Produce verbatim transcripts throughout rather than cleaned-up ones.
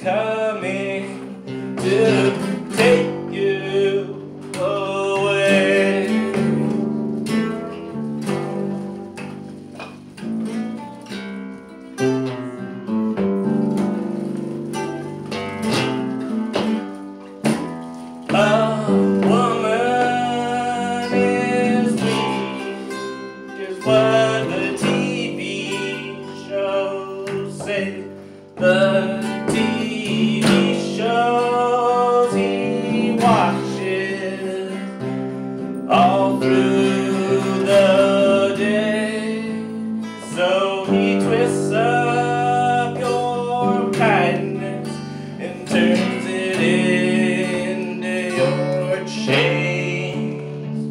coming to take you away. A woman is weak, is what the T V shows say. The T V shows he watches all through the day, so he twists up your kindness and turns it into your chains.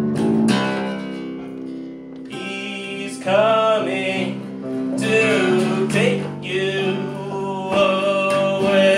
He's coming to take you away.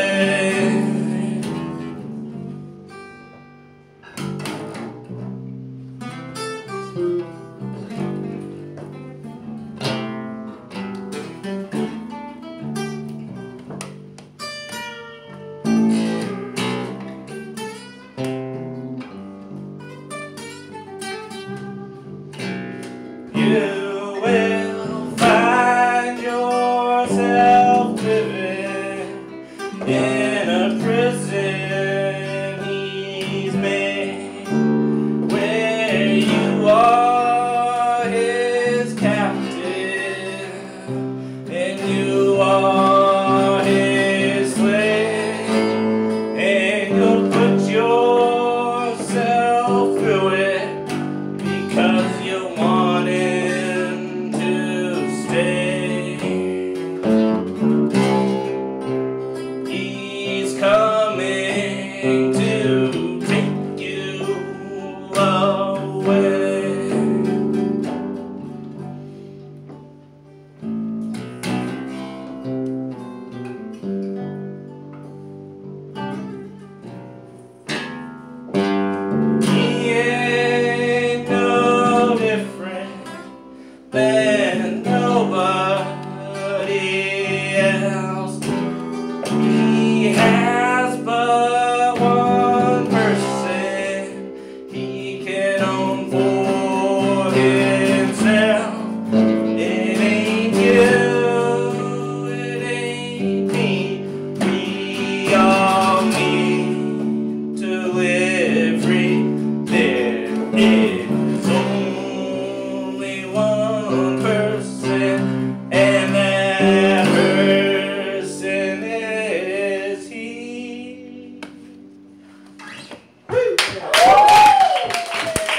You will find yourself living in